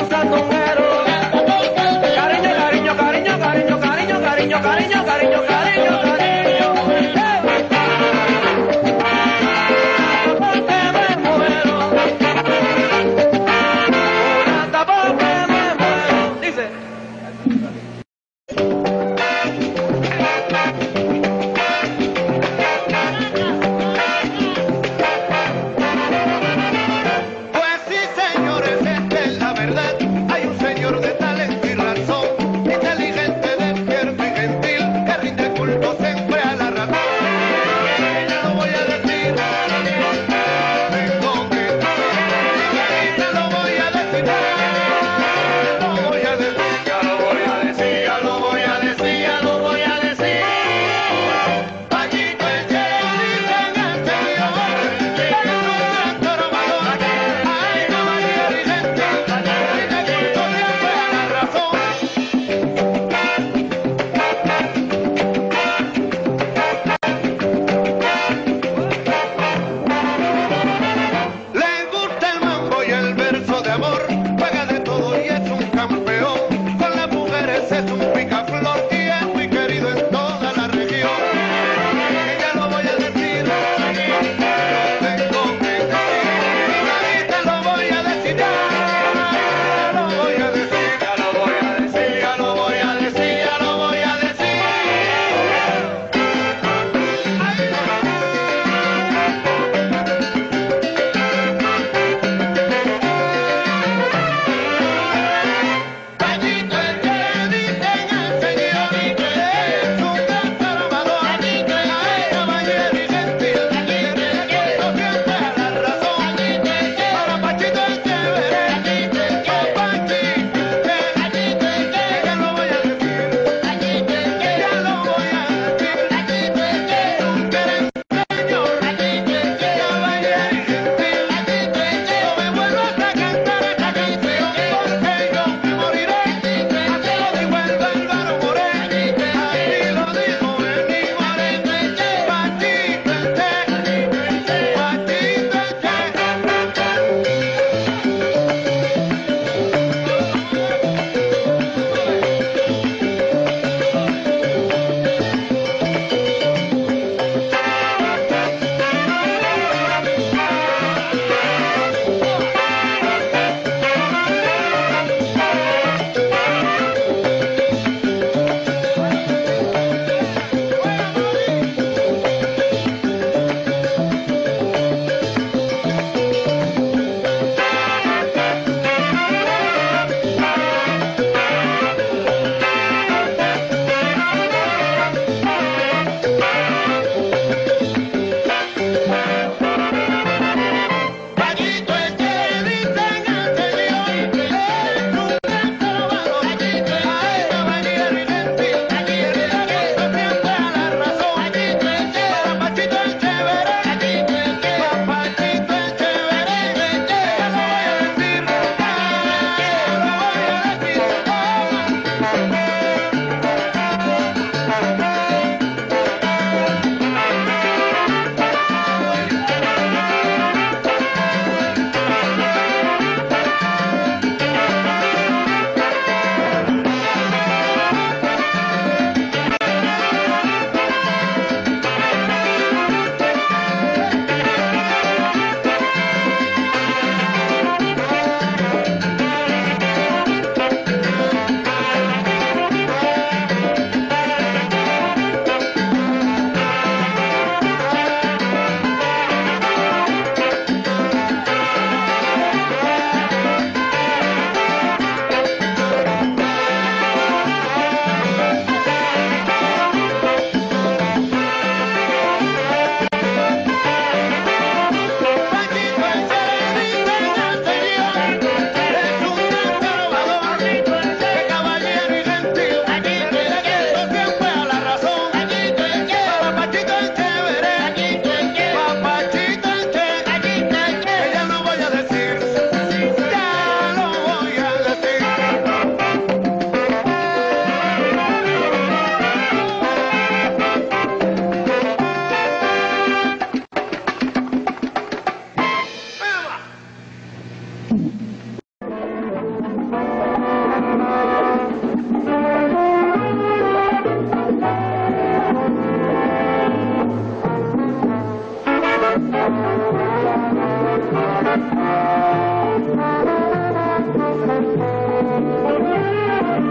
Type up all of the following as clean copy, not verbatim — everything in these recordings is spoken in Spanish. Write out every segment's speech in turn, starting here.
sandunguero. Cariño, cariño, cariño, cariño, cariño, cariño, cariño, cariño, cariño, cariño. Porque me muero. Hasta porque me muero. Dice. Pues sí, señores, esta es la verdad. Hay un señor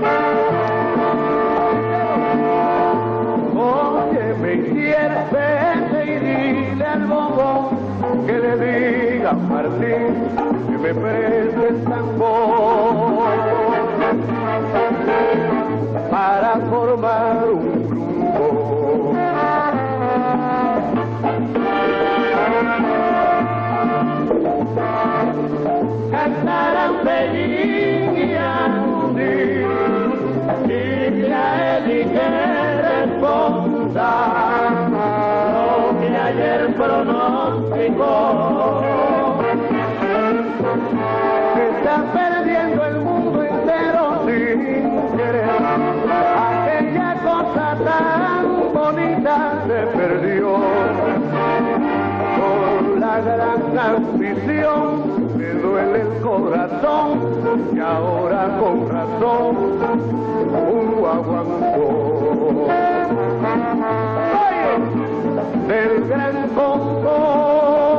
Oye, me hicieras vete y dile al bobo que le diga a Martín que me preste el tambor para formar un grupo. Cantarán Pellín y Andy y que a él y que responda lo que ayer pronosticó. Está perdiendo el mundo entero sin querer. Aquella cosa tan bonita se perdió por la gran ambición. Me duele el corazón y ahora con razón un guaguancó. Oye, del gran Congo.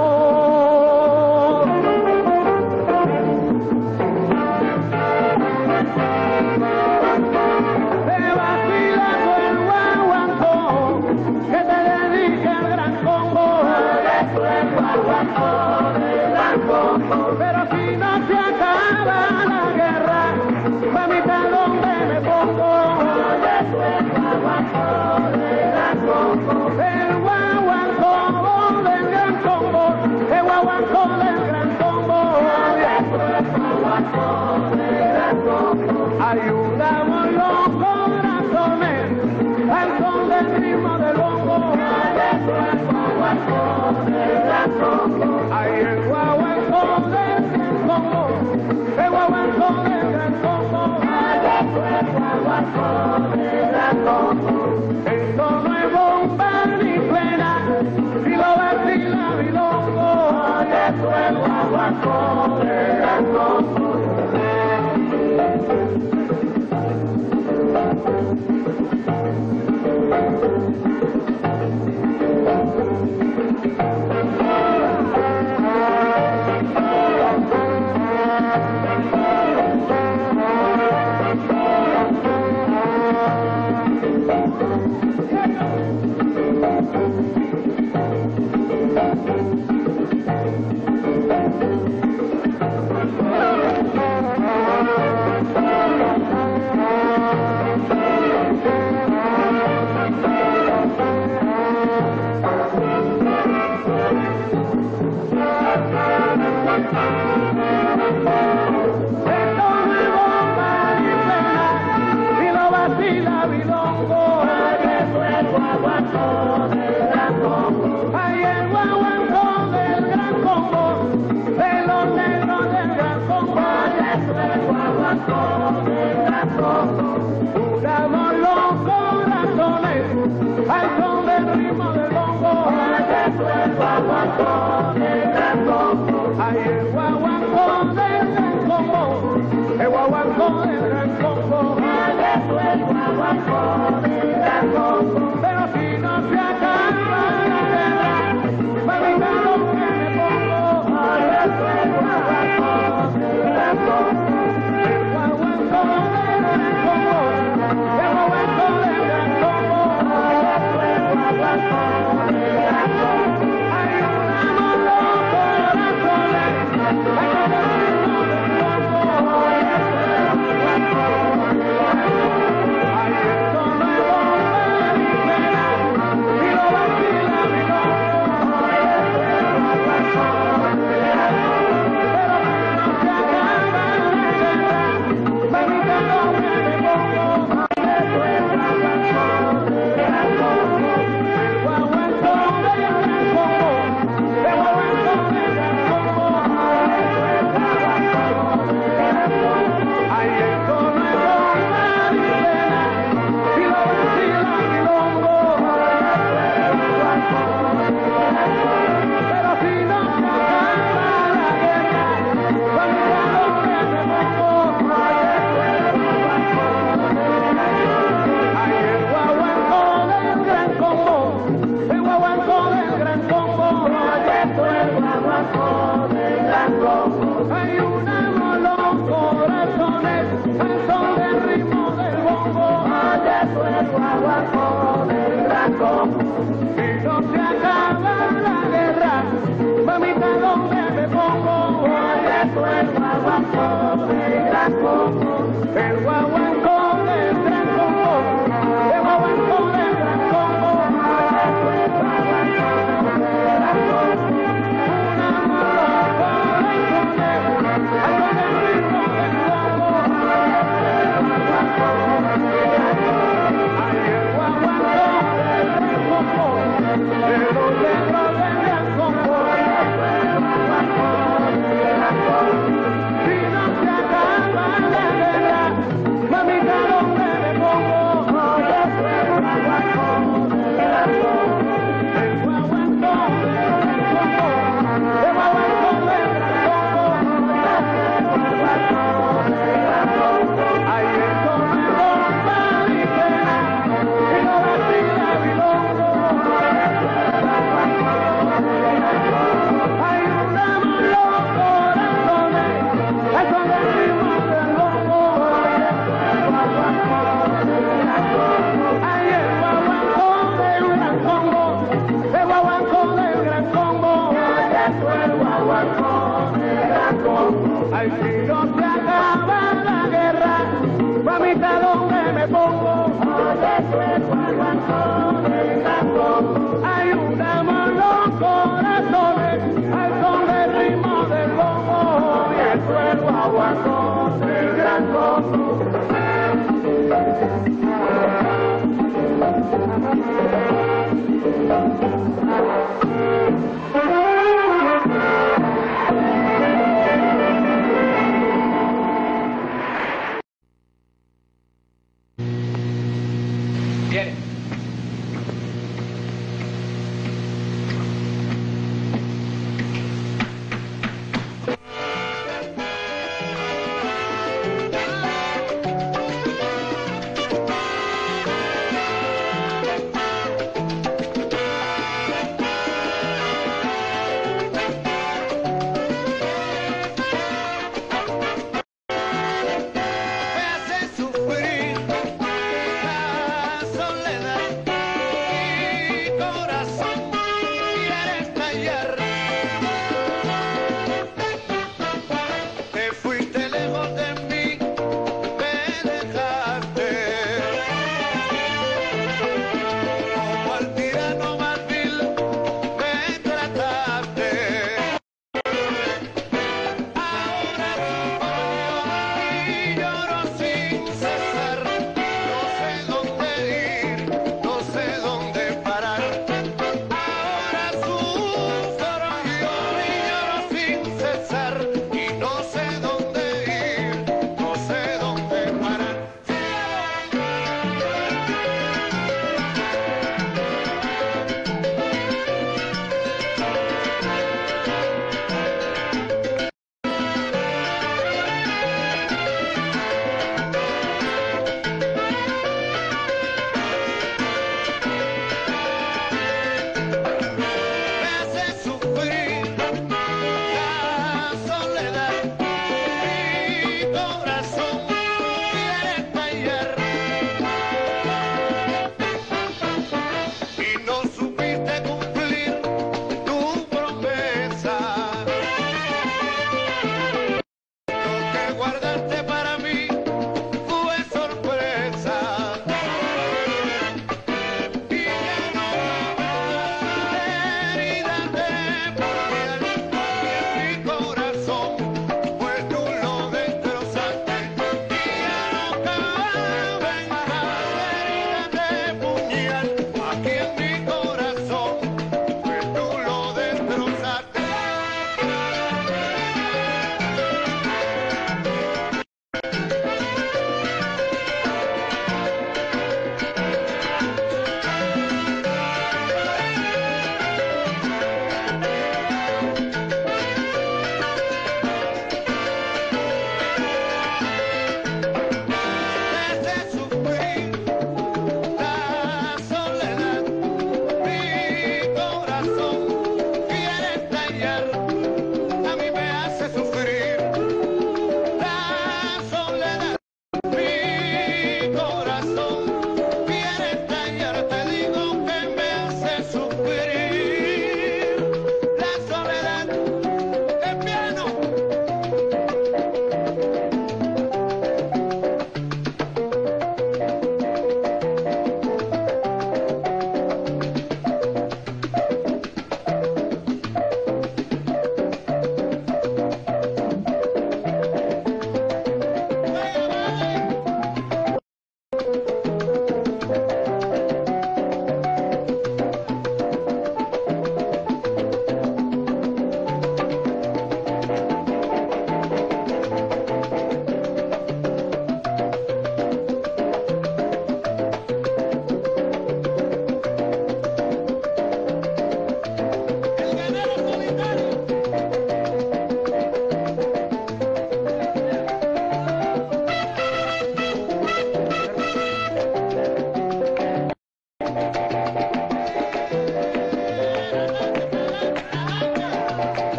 Pero si no se acaba la guerra, mamita, ¿dónde me pongo? El guaguancó del gran Congo, el guaguancó del gran Congo, el guaguancó del gran Congo. Ayudamos los corazones al son del ritmo del bongo. El guaguancó del gran Congo. Ay, el guaguancó del gran Congo, el guaguancó del gran Congo. El guaguancó del gran Congo. Esto no es bomba ni plena, si lo vacila bilongo. Esto es guaguancó del gran Congo. Unamos los corazones al son del ritmo del bongo. El guaguancó del gran Congo. Ay, el guaguancó del gran Congo, el guaguancó del gran Congo. El guaguancó del gran Congo. Pero si no se acaba la guerra, mamita, ¿dónde me pongo? El guaguancó del gran Congo. El guaguancó del gran Congo, el guaguancó del gran Congo. El guaguancó del gran Congo. Ayudamos los corazones al son del ritmo del bongo. Ay, esto no es Viene. Me hace sufrir la soledad.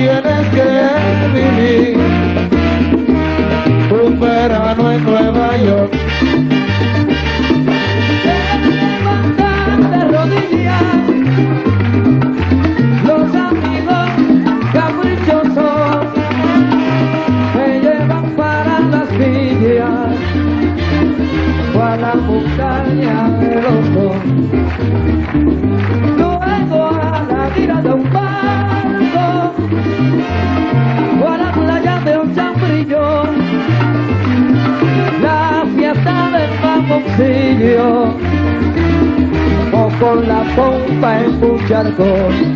tienes que vivir un verano en Nueva York. Levantar de rodillas los amigos caprichosos me llevan para las villas o a la montaña del oso, luego a la tira de un barco o a la playa de un chambrillo, la fiesta del mamoncillo o con la pompa en un charco.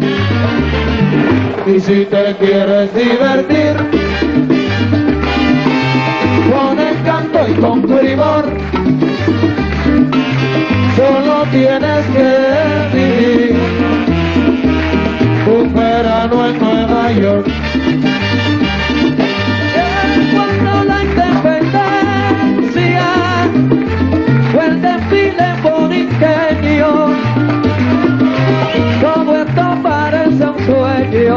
Y si te quieres divertir con encanto y con primor, solo tienes que vivir un verano en Nueva York. Cuando la independencia fue el desfile boniqueño, todo esto parece un sueño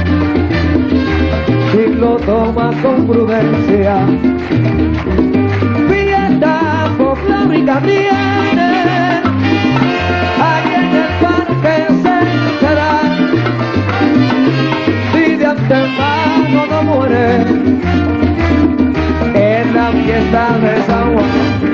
si lo tomas con prudencia. Fiesta folclórica viene aquí en el Parque Central, si de antemano no muere en la fiesta de San Juan.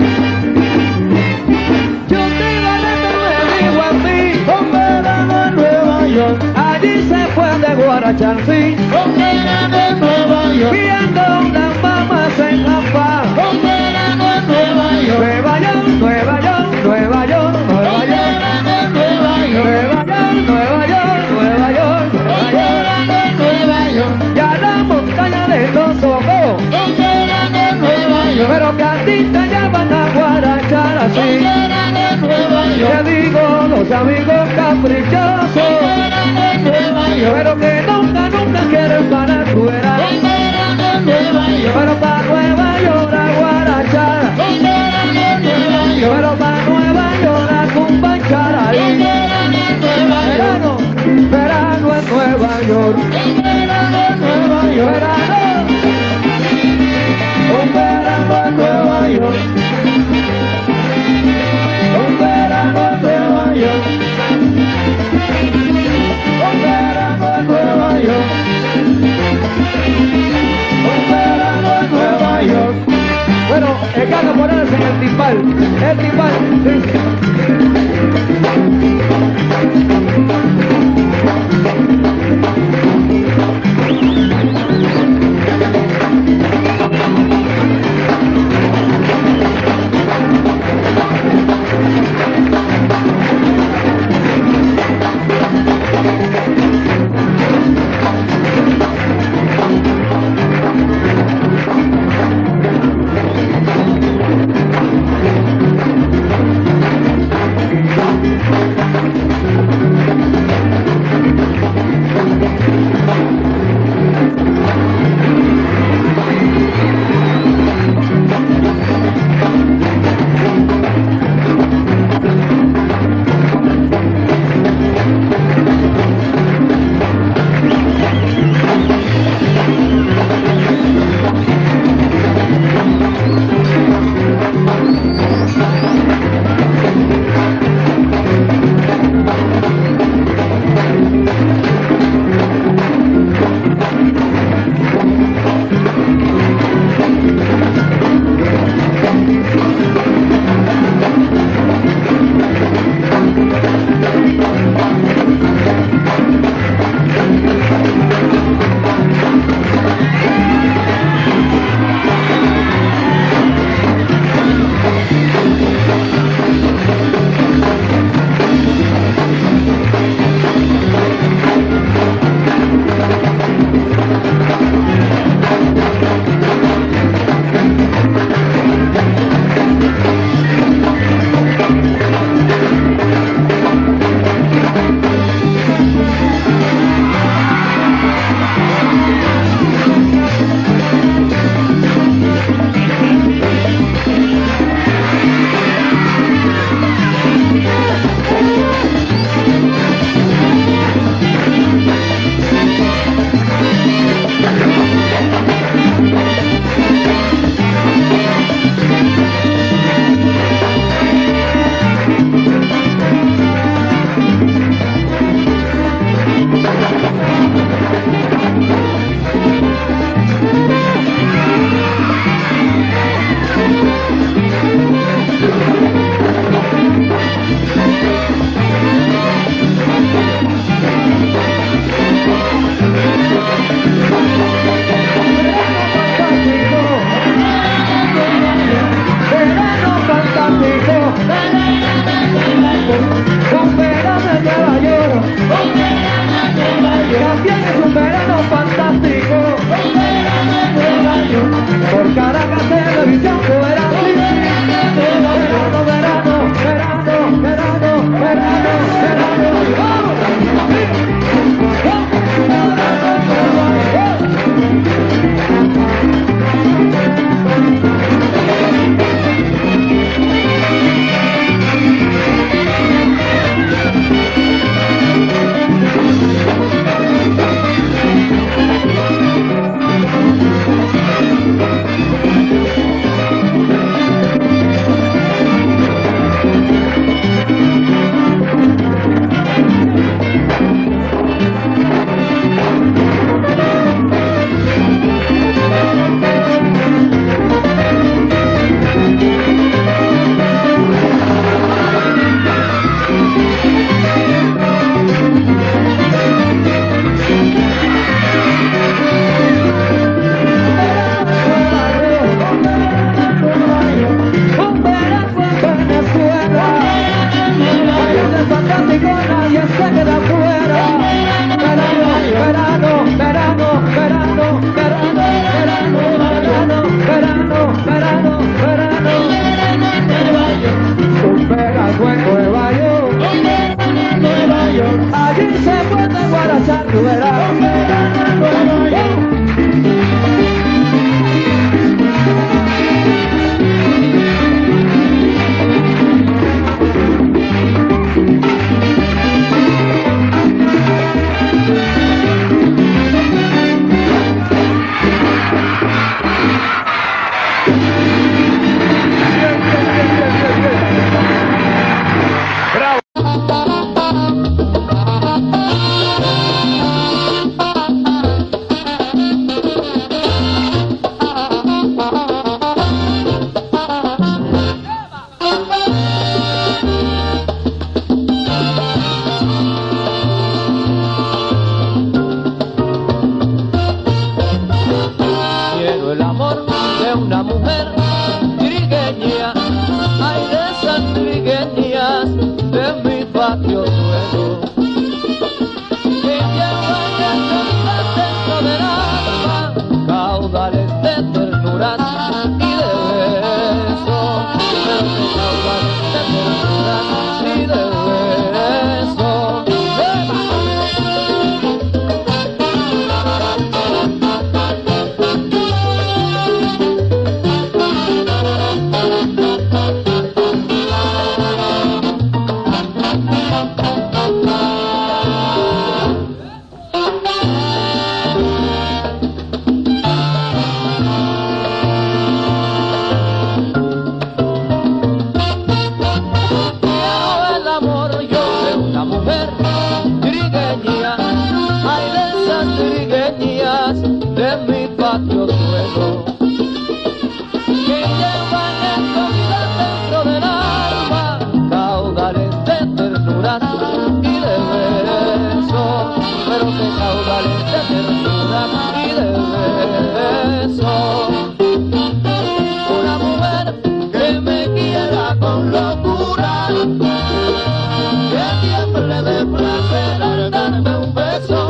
Yo te iba a digo a mí, Un verano en Nueva York, allí se fue de guarachar, sí, un verano en Nueva York, viendo unas mamas en la paz. un verano en Nueva York, Nueva York, Nueva York, Nueva York, Nueva un York, verano en Nueva York, Nueva York, Nueva York, Nueva York, un Nueva York. verano en Nueva York, Ya la montaña de los ojos, un verano en Nueva York, pero que a ti te llaman a guarachar un así. verano en Nueva York, Te digo los amigos un caprichosos, verano en Nueva York, pero que nunca, nunca quieren para fuera. un verano en Nueva York, Pero para Nueva York a guarachar, un verano en Nueva York, pero para Nueva York a cumbanchar un ahí. verano en Nueva York, Verano, verano en Nueva York, un verano en Nueva York, verano, un verano en Nueva York, un verano en Nueva York, un verano en Nueva York, un verano en Nueva York. bueno, el caso ponerse en el timbal, sí. gozar tú verás. Quiero el amor de una mujer trigueña, ay de esas trigueñas de mi patio nuevo, que llevan dentro del alma caudales de ternura y de besos, pero que caudales de ternura y de besos. De mi patio suelo, que llevan escondidas dentro del alma caudales de ternura y de besos, pero que caudales de ternura y de besos. Una mujer que me quiera con locura, que tiemble de placer al darme un beso.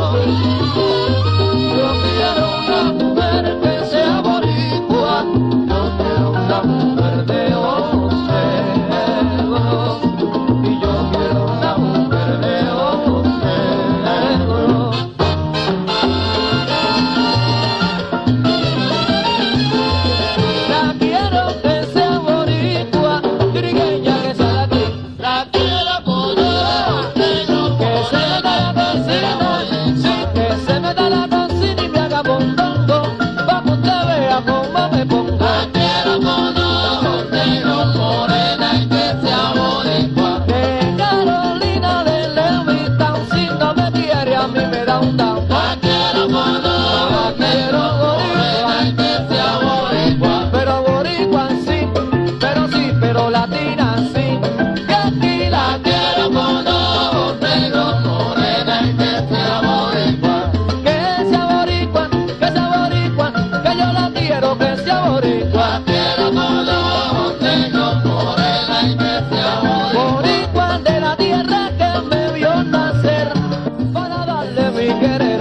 Boricua de la tierra que me vio nacer para darle mi querer.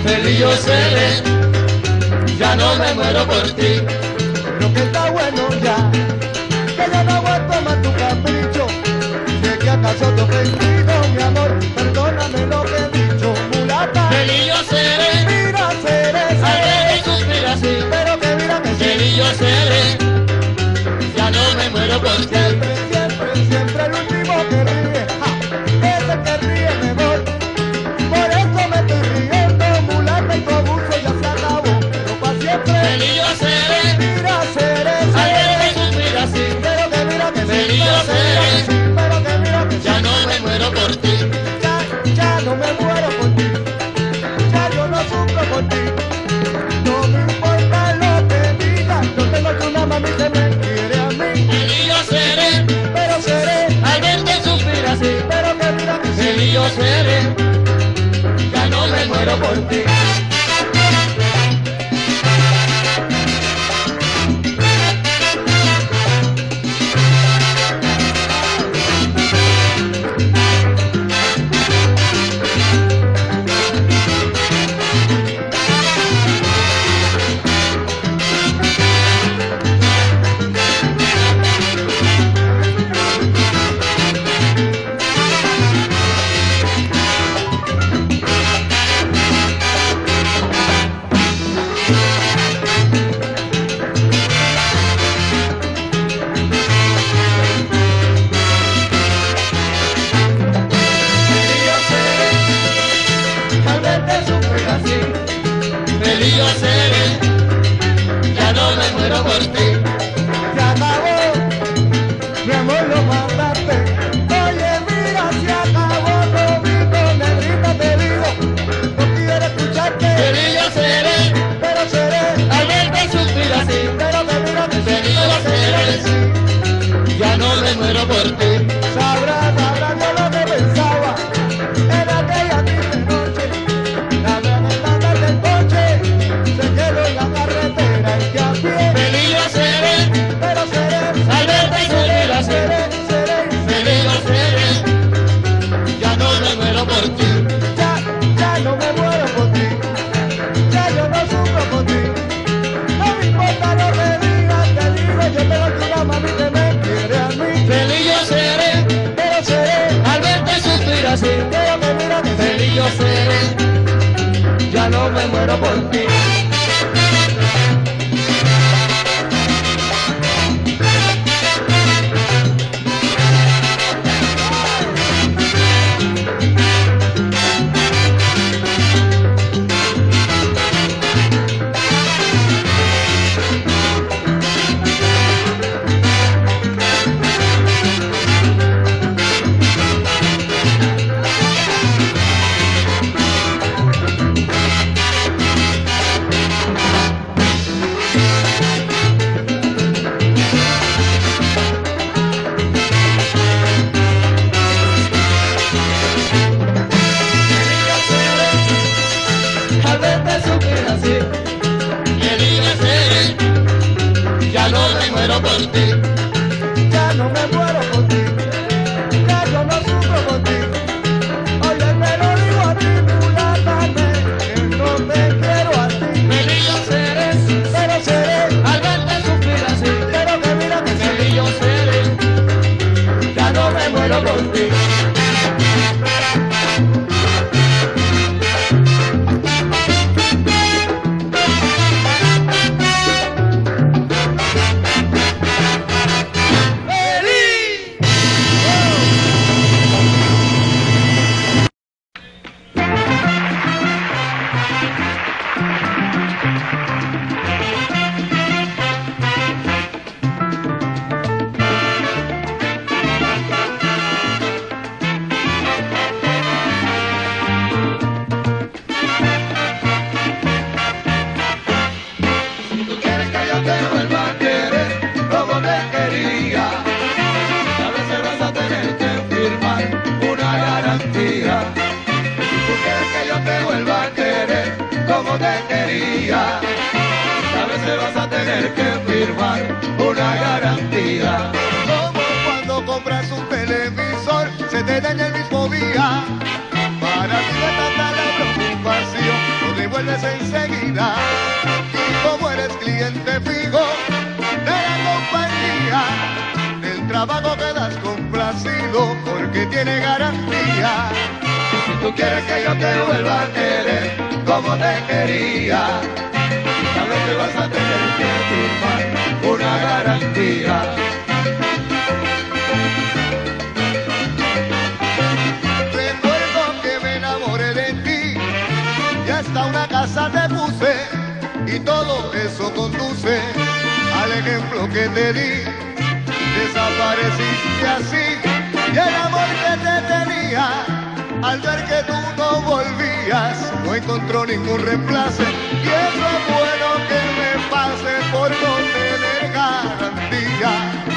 feliz yo seré, ya no me muero por ti. Pero que está bueno ya, que ya no aguanto más tu capricho. Sé que acaso te he ofendido, mi amor, perdóname lo que he dicho, mulata. Feliz yo seré, Mira, seré, al ver seré, que suspira así. pero que mira que Feliz yo seré, ya no me muero por ti. siempre, siempre, siempre el último que ríe, ja, ese que ríe mejor. Por eso me estoy riendo, mulata, y tu abuso ya se acabó, pero pa' siempre. Feliz yo seré, Mira, seré, al ver seré, que suspira así. pero que mira que sí, Feliz yo pero que mira que sí, pero que mira que sí. Ya no me muero por ti. Ya no me muero por ti, ya yo no sufro por ti. No me importa lo que digas, yo tengo que una mami que me quiere a mí. Feliz yo seré, Pero seré, al ver que suspira así. pero que mira que sí. Feliz yo seré, ya no me muero por ti. Al verte sufrir así, Feliz yo seré, ya no me muero por ti. se acabó, mi amor lo mataste. Oye, mira, se acabó todito, negrita te digo, no quiero escucharte. Feliz yo seré, Pero seré, al ver que suspira así. pero que mira que sí, Feliz pero yo que mira que sí. seré, ya no me muero por ti. Sabrá Dios lo que pensaba en aquella triste noche. La ventana del coche se quedó en la carretera y que a pie. Feliz yo seré, Pero seré, al ver que suspira así. seré, Feliz yo seré, ya no me muero por ti. ya no me muero por ti, ya yo no sufro por ti. No me importa lo que digas, te digo, yo tengo que una mami que me quiere a mí. Feliz yo seré, Pero seré, al ver que suspira así. pero que mira que sí. Feliz yo seré, ya no me muero por ti. Al verte sufrir así, Feliz yo seré, ya no me muero por ti. ya no me muero por ti, ya yo no sufro por ti. Oye, te lo digo a ti, mulata, que no te quiero a ti. Feliz yo seré, Pero seré, al verte sufrir así. pero que mira que sí. Feliz yo seré, ya no me muero por ti. tener que firmar una garantía. Como cuando compras un televisor, se te daña el mismo día. Para ti de tanta la preocupación, no devuelve vuelves enseguida. Y como eres cliente fijo de la compañía, del trabajo quedas complacido porque tiene garantía. Si tú quieres que yo te vuelva a querer como te quería, sabes que vas a tener que firmar una garantía. Recuerdo que me enamoré de ti y hasta una casa te puse, y todo eso conduce al ejemplo que te di. Desapareciste así y el amor que te tenía, al ver que tú no volvías, no encontró ningún reemplazo. Y eso es bueno que me pase por no tener garantía.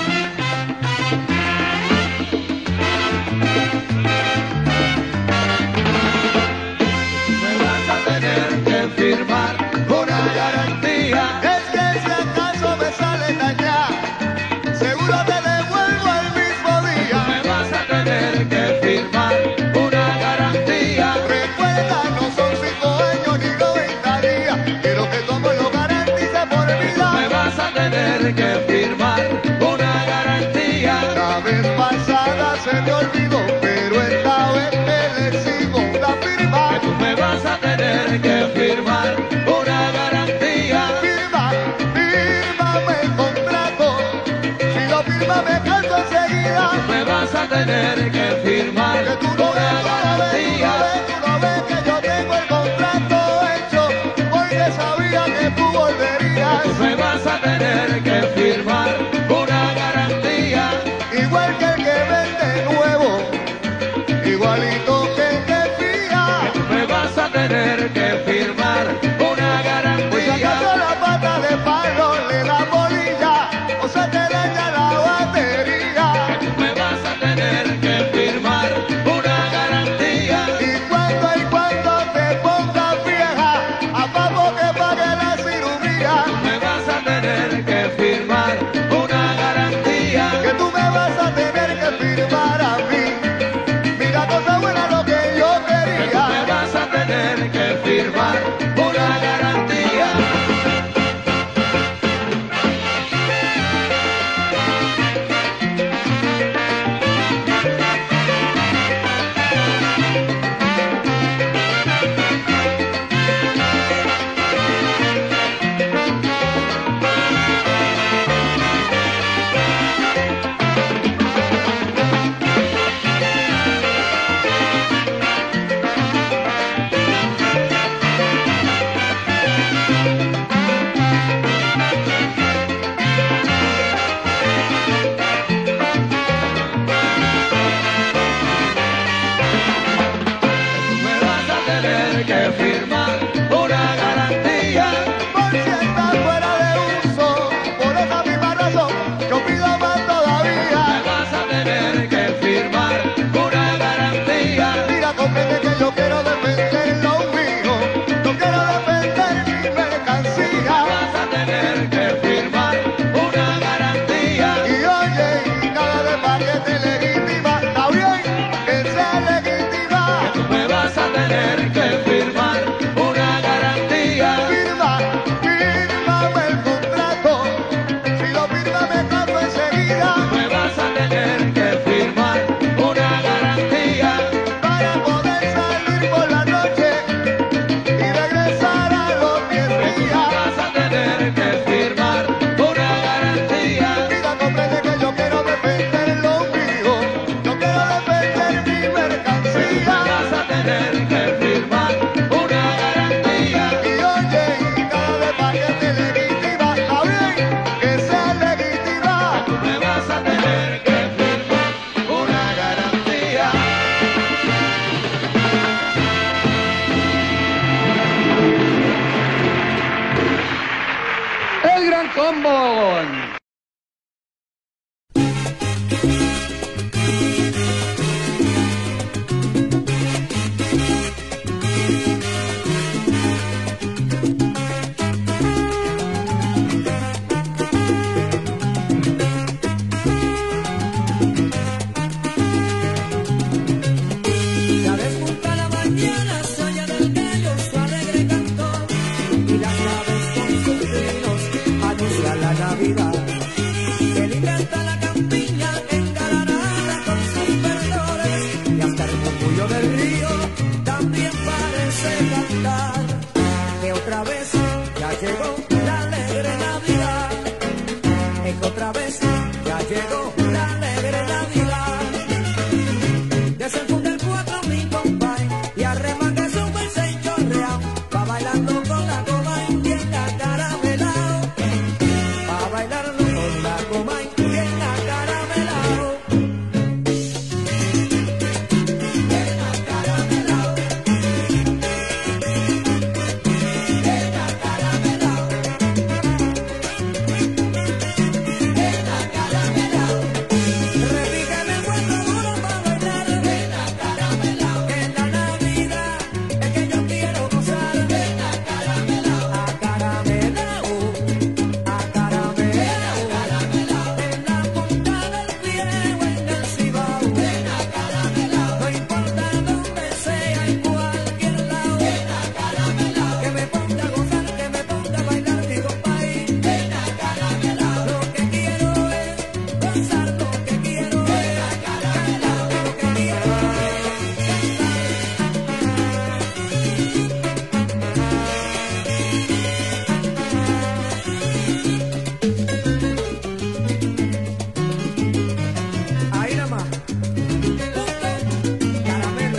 Me vas a tener que firmar una garantía. Es que si acaso me sale dañar, seguro te devuelvo el mismo día. Me vas a tener que firmar una garantía. Recuerda, no son 5 años ni 90 días. Quiero que tu amor lo garantice por vida. Me vas a tener que firmar una garantía. La vez pasada se me olvidó, pero esta vez me le sigo la firma. Que tú me vas a tener que firmar una garantía. Firma, fírmame el contrato. Si lo firma me canso enseguida. Tú me vas a tener que firmar que tú no una garantía. Tú no ves que yo tengo el contrato hecho, porque sabía que tú volverías. Tú me vas a tener que firmar una garantía. Igual que el que vende nuevo, igualito que el que fía. Que tú me vas a tener que firmar una garantía. Pues acaso la pata de palo le da bolilla o se te daña la batería. Que tú me vas a tener que firmar una garantía. Y cuando te pongas vieja, a pago que pague la cirugía. Tú me vas a tener que firmar una garantía. Que tú me vas a tener que firmar a mí. Mira cosa buena lo que yo quería. Que tú me vas a tener que firmar una garantía. Combo. Ya despunta la mañana, se oye del gallo su alegre canto. llegó la alegre Navidad. Es que otra vez ya llegó la alegre Navidad. Desenfunde el 4 mi compay y arremanga su verse y chorrea. Va bailando con la coma y bien acaramelao. Va bailando con la coma y bien acaramelao. Bien acaramelao. Bien acaramelao. Bien acaramelao. Repíqueme el cuento duro para bailar. Bien acaramelao. En la Navidad es que yo quiero gozar. Bien acaramelao. Acaramelao. Acaramelao. En la punta del pie o en el cibao. Bien acaramelao. No importa donde sea, en cualquier lado. Bien acaramelao. Que me ponga a gozar, que me ponga a bailar, mi compay. Bien acaramelao. Lo que quiero es gozar, lo que quiero es acaramelao. Lo que quiero es ahí nada más. Caramelo.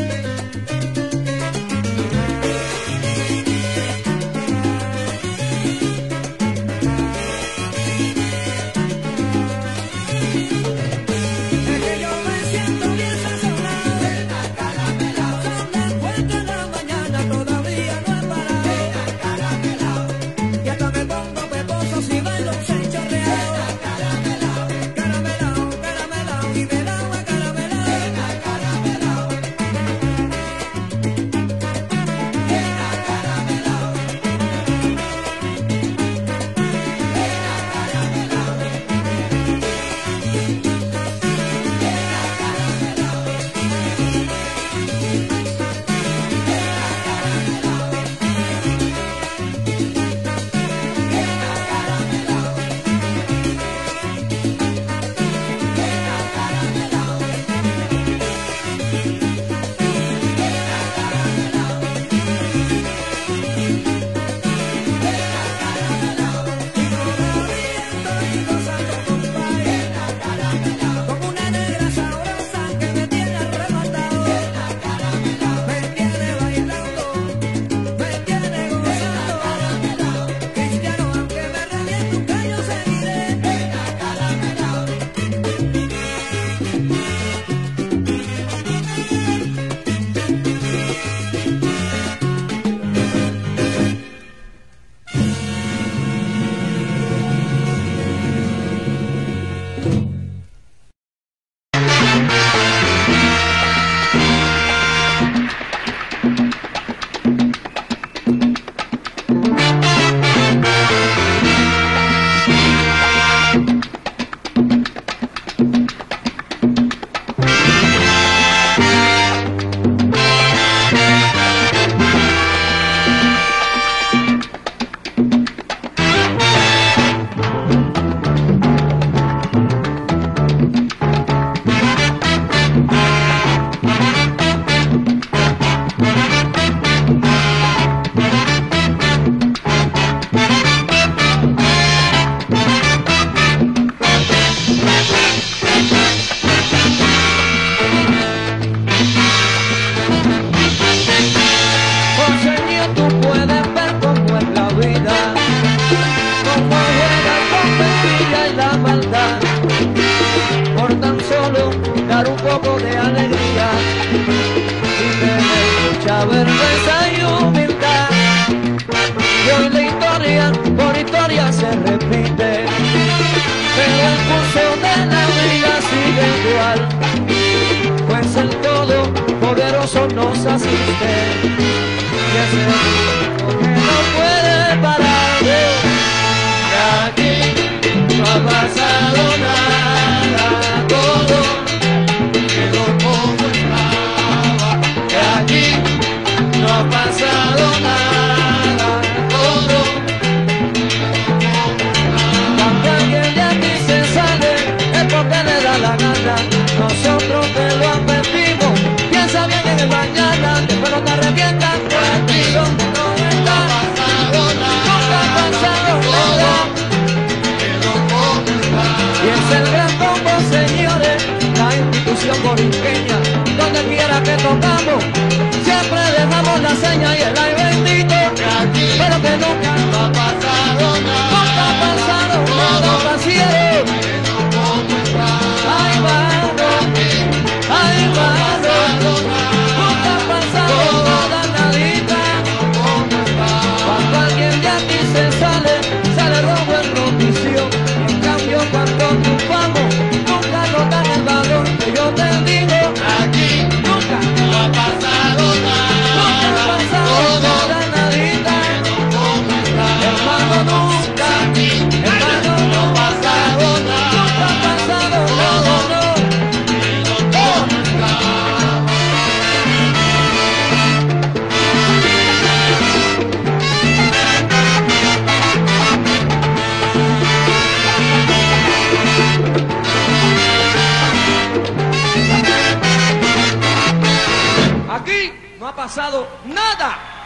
Es que yo me siento bien sazonado. Ven a caramelao. Son las 4 de la mañana, todavía no he parado. Ven a caramelao. Y hasta me pongo peposo si bailo sin chorreado. Ven a caramelao. Caramelao, caramelao y me da agua caramelao. Ven a caramelao. Ven a caramelao. Como una negra sabrosa que me tiene arrebatado. Me tiene bailando, me tiene gozando. Cristiano, aunque me reviente un gallo, seguiré. José, tú puedes ver cómo es la vida, cómo juega con mentira y la maldad, por tan solo dar un poco de alegría y tener mucha vergüenza y humildad. Y hoy la historia por historia se repite, pero el curso de la vida sigue igual, pues el Todopoderoso nos asiste. Y ese ritmo que no puede parar. Y aquí no ha pasado nada, todo quedó como estaba. Y aquí no ha pasado nada, todo quedó como estaba. Cuando alguien de aquí se sale es porque le da la gana. Nosotros te lo advertimos, piensa bien en el mañana, que pero la seña y el ay bendito, aquí pero que nunca, no ha pasado nunca ha nada. pasado nada, pasiero. ¿Cómo está? Ay, mano, ay, mano, nunca ha pasado nada, nadita. ¿Cómo está? Cuando alguien de aquí se sale rojo en noticio. En cambio, cuando triunfamos, nunca nos dan el valor que yo te digo. Aquí Nunca, no ha pasado nunca ha nada. pasado Todo nada, nadita. ¿cómo está? Hermano, nunca, hermano, No ha pasado nunca ha nada. pasado nada, no. ¿Cómo está? Aquí no ha pasado nada.